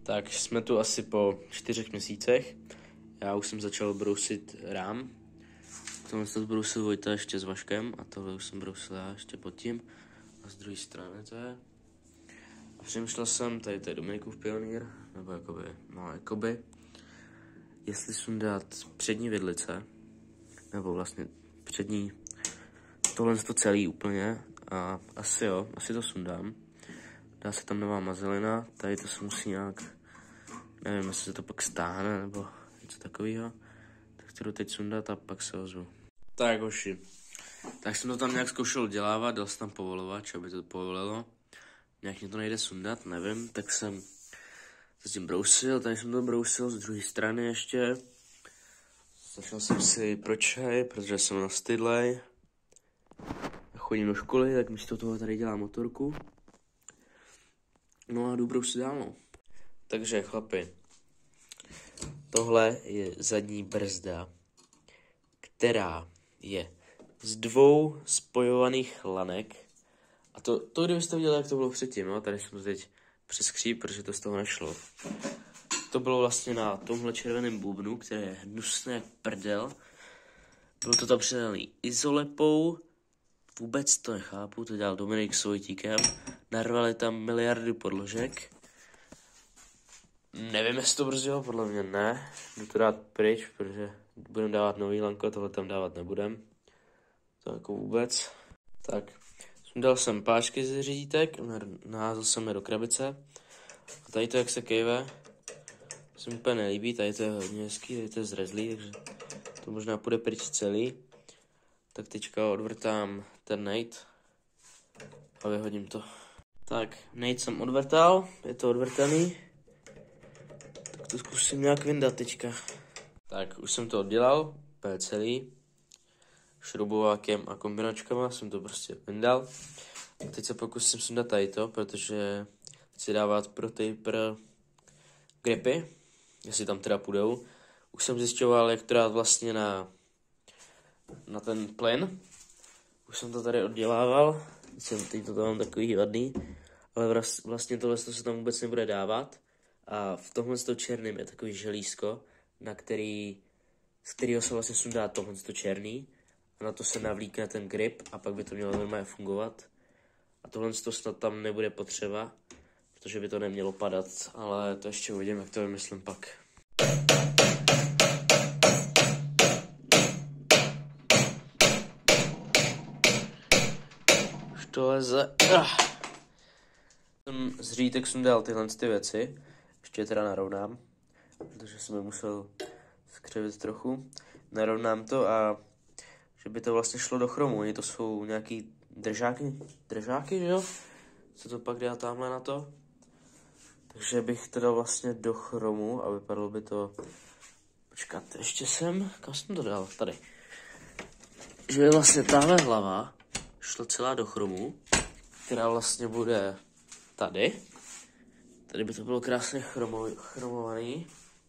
Tak jsme tu asi po 4 měsících. Já už jsem začal brousit rám. Tohle jsem brousil Vojta ještě s Vaškem a tohle už jsem brousil já ještě pod tím. A z druhé strany to je. A přemýšlel jsem, tady to je Dominikův pionýr, nebo jakoby, jestli sundat přední vidlice, nebo vlastně přední, tohle to celý úplně. A asi to sundám. Dá se tam nová mazelina, tady to se musí nějak, nevím, jestli se to pak stáhne, nebo něco takového. Tak to jdu teď sundat a pak se ozvu. Tak hoši, tak jsem to tam nějak zkoušel dělávat, dal jsem tam povolovač, aby to povolilo. Nějak mě to nejde sundat, nevím, tak jsem se s tím brousil, tady jsem to brousil z druhé strany ještě. Začal jsem si pro čaj, protože jsem nastydlej. Chodím do školy, tak místo toho tady dělám motorku. No a jdu brousit dál, no. Takže chlapi, tohle je zadní brzda, která je z 2 spojovaných lanek. A to kdybyste viděli, jak to bylo předtím, no, tady jsem to teď přeskříp, protože to z toho nešlo. To bylo vlastně na tomhle červeném bubnu, který je hnusný jak prdel. Bylo to tam přidaný izolepou, vůbec to nechápu, to dělal Dominik s Vojtíkem. Narvali tam miliardy podložek. Nevím, jestli to brzdilo, podle mě ne. Jdu to dát pryč, protože budeme dávat nový lanko, tohle tam dávat nebudem. To jako vůbec. Tak, dal jsem páčky z řídítek, naházel jsem je do krabice. A tady to, jak se kejve, se mi úplně nelíbí, tady to je hodně hezký, tady to je zrezlý, takže to možná půjde pryč celý. Tak teďka odvrtám ten nejt a vyhodím to. Tak, nejt jsem odvrtal, je to odvrtaný. Tak to zkusím nějak vyndat teďka. Tak, už jsem to oddělal, úplně celý. Šroubovákem a kombinačkama jsem to prostě vyndal. A teď se pokusím sundat tady to, protože chci dávat pro taper gripy, jestli tam teda půjdou. Už jsem zjišťoval, jak to dát vlastně na ten plyn. Už jsem to tady oddělával. Teď to mám takový vadný, ale vlastně tohle se tam vůbec nebude dávat. A v tomhle černém je takový želízko, z kterého se vlastně sundá tohle černý. A na to se navlíkne ten grip a pak by to mělo normálně fungovat. A tohle snad tam nebude potřeba, protože by to nemělo padat, ale to ještě uvidím, jak to vymyslím pak. Už to leze. Jsem z řídek sundal tyhle věci, ještě je teda narovnám, protože jsem je musel skřivit trochu. Narovnám to a že by to vlastně šlo do chromu. Oni to jsou nějaký držáky, že jo? Co to pak dá tamhle na to? Takže bych to dal vlastně do chromu a vypadalo by to... Počkat, ještě kam jsem to dal? Tady. Že je vlastně tahle hlava šla celá do chromu, která vlastně bude tady. Tady by to bylo krásně chromovaný.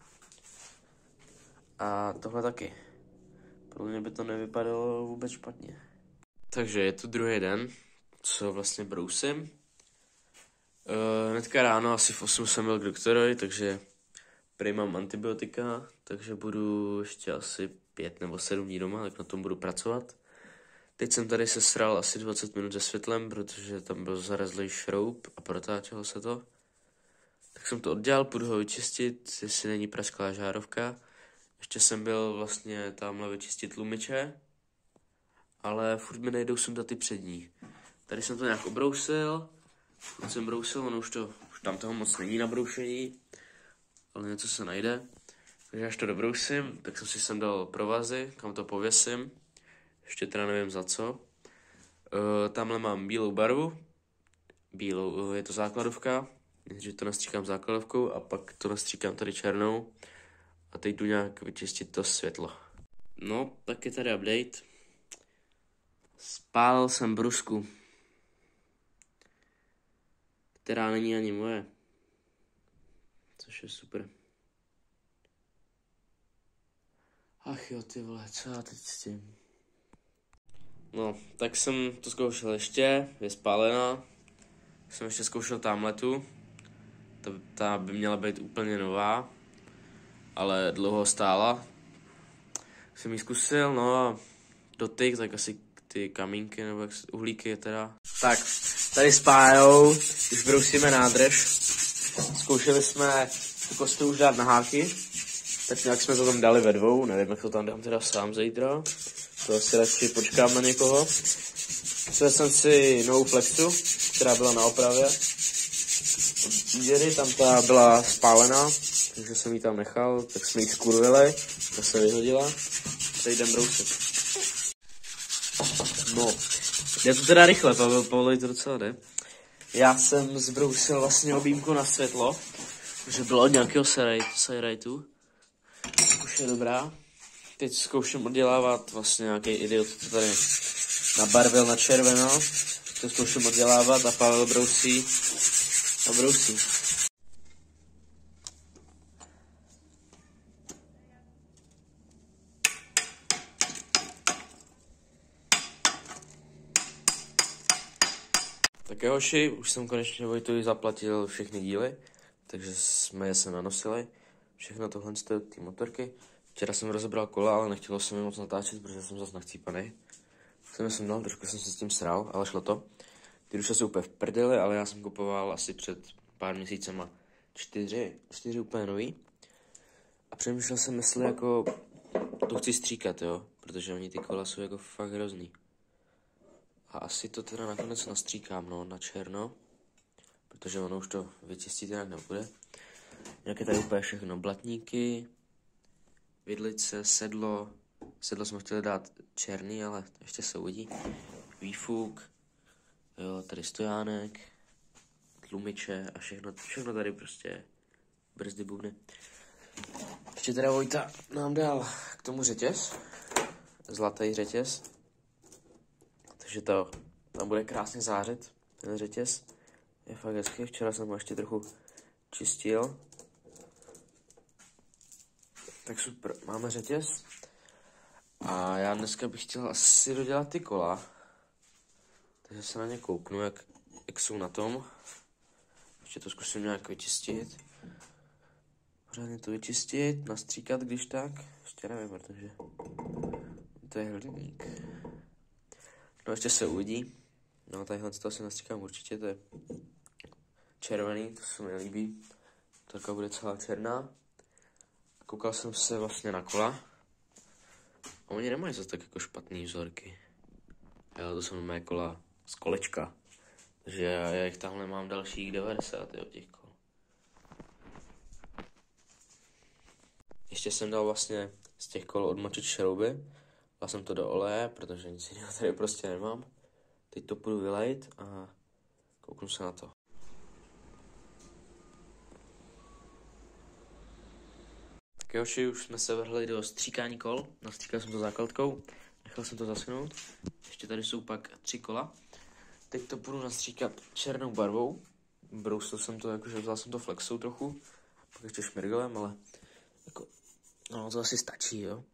A tohle taky. Podle mě by to nevypadalo vůbec špatně. Takže je tu druhý den, co vlastně brousím. Hnedka ráno asi v 8 jsem byl k doktorovi, takže prý mám antibiotika, takže budu ještě asi 5 nebo 7 dní doma, tak na tom budu pracovat. Teď jsem tady sesral asi 20 minut se světlem, protože tam byl zarezlý šroub a protáčelo se to. Tak jsem to oddělal, půjdu ho vyčistit, jestli není prasklá žárovka. Ještě jsem byl vlastně tamhle vyčistit tlumiče, ale furt mi nejdou sundat ty přední. Tady jsem to nějak obrousil, ono už tam toho moc není na broušení, ale něco se najde. Takže až to dobrousím, tak jsem si sem dal provazy, kam to pověsím, ještě teda nevím za co. Tamhle mám bílou barvu, je to základovka, že to nastříkám základovkou a pak to nastříkám tady černou. A teď jdu nějak vyčistit to světlo. No, tak je tady update. Spálil jsem brusku, která není ani moje. Což je super. Ach jo, ty vole, co já teď s tím? No, tak jsem to zkoušel ještě, je spálená. Jsem ještě zkoušel tamhletu. ta by měla být úplně nová, ale dlouho stála. Jsem ji zkusil, no a dotyk, tak asi ty kamínky nebo uhlíky teda. Tak, tady s Pájou už brousíme nádrž. Zkoušeli jsme tu kostru už dát na háky, tak nějak jsme to tam dali ve dvou, nevím, jak to tam dám teda sám zítra. To asi radši počkám na někoho. Chtěl jsem si novou flexu, která byla na opravě. Díry, tam ta byla spálená, takže jsem ji tam nechal, tak jsme ji skurvili, ta se vyhodila. Teď jdem brousit. No, jde to teda rychle, Pavlovi to docela jde. Já jsem zbrousil vlastně objímku na světlo, že bylo od nějakého sajrajtu. Už je dobrá. Teď zkouším oddělávat vlastně nějaký idiot, co tady nabarvil na červeno. To zkouším oddělávat a Pavel brousí a brousí. Tak jo, hoši, už jsem konečně Vojtovi zaplatil všechny díly, takže jsme je nanosili. Všechno tohle z té motorky. Včera jsem rozebral kola, ale nechtělo se mi moc natáčet, protože jsem zase nachcípaný. Jsem dal, trošku jsem se s tím sral, ale šlo to. Ty duše jsou úplně v prdeli, ale já jsem kupoval asi před pár měsícema 4 úplně nový. A přemýšlel jsem, jestli jako to chci stříkat, jo, protože oni ty kola jsou jako fakt hrozný. A asi to teda nakonec nastříkám, no, na černo, protože ono už to vyčistit nějak nebude. Nějaké tady úplně všechno, blatníky, vidlice, sedlo jsme chtěli dát černý, ale ještě se uvidí. Výfuk, jo, tady stojánek, tlumiče a všechno tady prostě brzdy bubny. Ještě teda Vojta nám dal k tomu řetěz, zlatý řetěz, takže to tam bude krásně zářit, ten řetěz. Je fakt hezký, včera jsem ho ještě trochu čistil. Tak super, máme řetěz. A já dneska bych chtěl asi dodělat ty kola. Takže se na ně kouknu, jak jsou na tom. Ještě to zkusím nějak vyčistit. Pořádně to vyčistit, nastříkat když tak. Ještě nevím, protože to je hliník. No ještě se uvidí. No tadyhle to asi nastříkám určitě, to je červený, to se mi líbí. Torka bude celá černá. Koukal jsem se vlastně na kola. A oni nemají zase tak jako špatný vzorky. Jo, to jsou mé kola z kolečka. Takže já jich tamhle mám dalších 90 od těch kol. Ještě jsem dal vlastně z těch kol odmočit šrouby. Dal jsem to do oleje, protože nic jiného tady prostě nemám. Teď to půjdu vylejt a kouknu se na to. Tak joši, už jsme se vrhli do stříkání kol. Nastříkal jsem to základkou, nechal jsem to zaschnout. Ještě tady jsou pak 3 kola. Teď to budu nastříkat černou barvou. Brousil jsem to, jakože vzal jsem to flexou trochu. Pak ještě šmirgelem, ale jako, no to asi stačí, jo.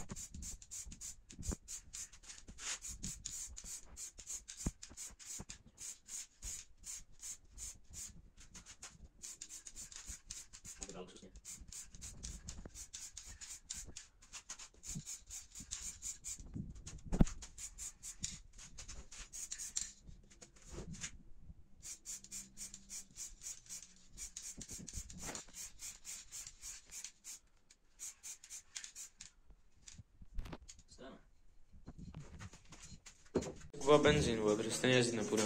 Kuba benzín, protože stejně jezdit nepůjde.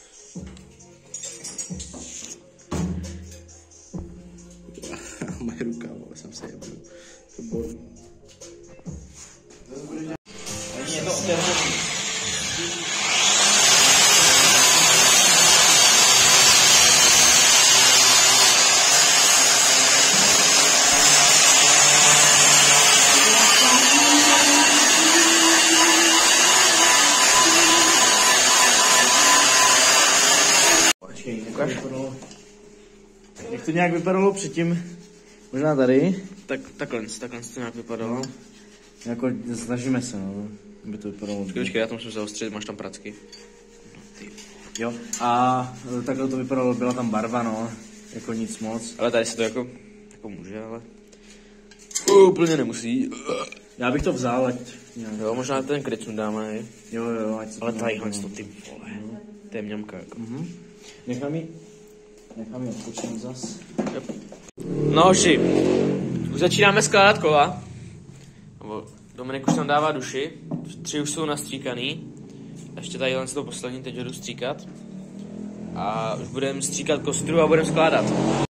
Moje ruka, ale jsem se jebnu. To bolí. Je to otevřený. Jak to nějak vypadalo předtím? Možná tady? Takhle to nějak vypadalo. No. Jako snažíme se, no, aby to vypadalo. Počkej, já tam musím zaostřit, máš tam pracky. No, ty. Jo, a takhle to vypadalo, byla tam barva, no. jako nic moc. Ale tady se to jako může, ale úplně nemusí. Já bych to vzal, ať... Jo, možná ten kryt dáme, Jo, ať se ale to tadyhle to ty vole. To je mňamka jako. Nechám ji odpočinout zas. No hoši, už začínáme skládat kola. Dominik už tam dává duši, 3 už jsou nastříkaný. Ještě tadyhle to poslední, teď ho jdu stříkat. A už budeme stříkat kostru a budeme skládat.